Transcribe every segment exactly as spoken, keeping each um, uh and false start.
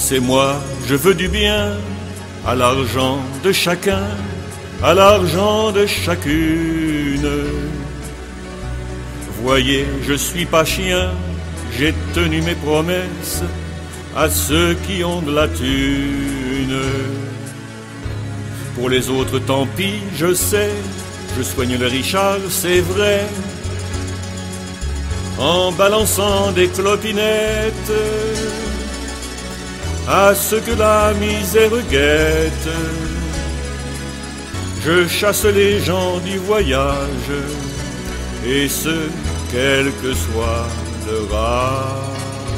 C'est moi, je veux du bien à l'argent de chacun, à l'argent de chacune. Voyez, je suis pas chien, j'ai tenu mes promesses à ceux qui ont de la thune. Pour les autres, tant pis, je sais, je soigne le Richard, c'est vrai, en balançant des clopinettes à ceux que la misère guette. Je chasse les gens du voyage, et ce, quel que soit leur âge.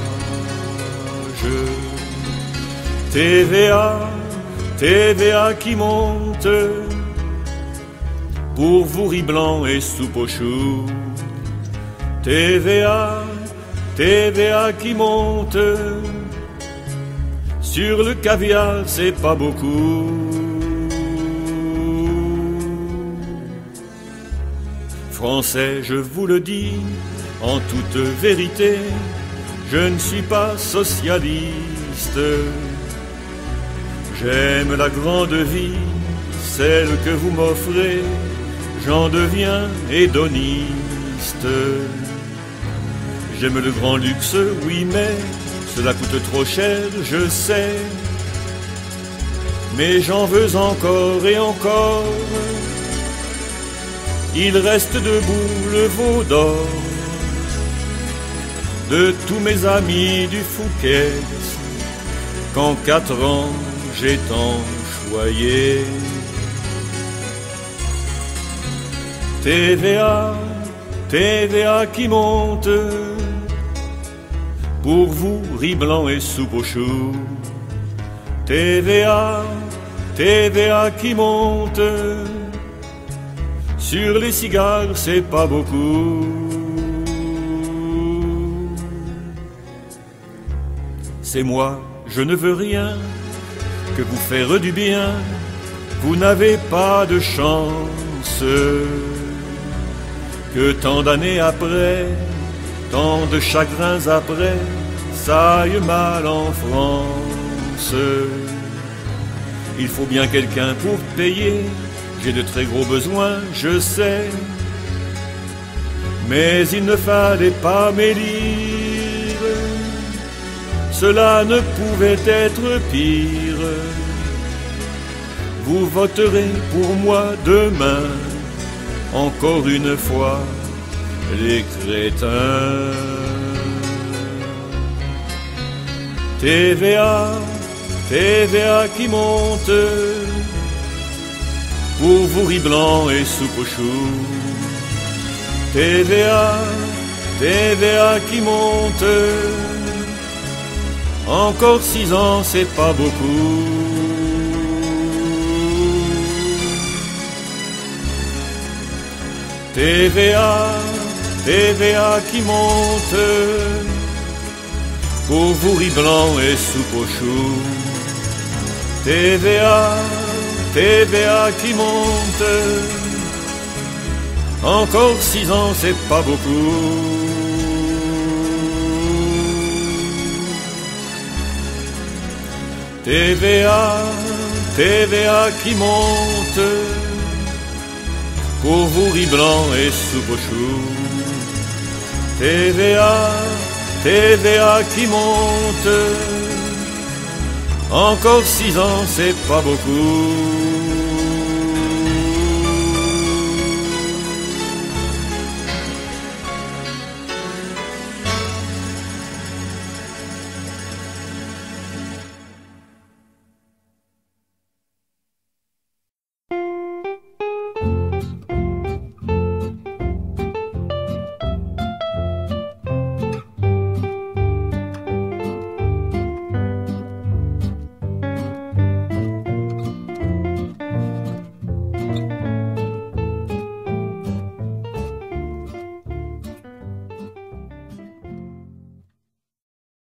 T V A, T V A qui monte, pour vous riz blanc et soupe aux choux. T V A, T V A qui monte, sur le caviar c'est pas beaucoup. Français, je vous le dis, en toute vérité, je ne suis pas socialiste. J'aime la grande vie, celle que vous m'offrez, j'en deviens hédoniste. J'aime le grand luxe, oui, mais cela coûte trop cher, je sais. Mais j'en veux encore et encore. Il reste debout le veau d'or de tous mes amis du Fouquet, qu'en quatre ans j'ai tant choyé. T V A, T V A qui monte, pour vous riz blanc et soupe aux choux. T V A, T V A qui monte, sur les cigares c'est pas beaucoup. C'est moi, je ne veux rien que vous faire du bien, vous n'avez pas de chance. Que tant d'années après, tant de chagrins après, ça aille mal en France. Il faut bien quelqu'un pour payer, j'ai de très gros besoins, je sais, mais il ne fallait pas m'élire, cela ne pouvait être pire. Vous voterez pour moi demain, encore une fois, les crétins. T V A, T V A qui monte, pour vous riz blanc et soupe aux choux. T V A, T V A qui monte, encore six ans c'est pas beaucoup. T V A, T V A qui monte, pour vous riz blanc et soupe aux choux. T V A, T V A qui monte, encore six ans c'est pas beaucoup. T V A, T V A qui monte, pour vous riz blanc et soupe aux choux. T V A, T V A qui monte, encore six ans c'est pas beaucoup.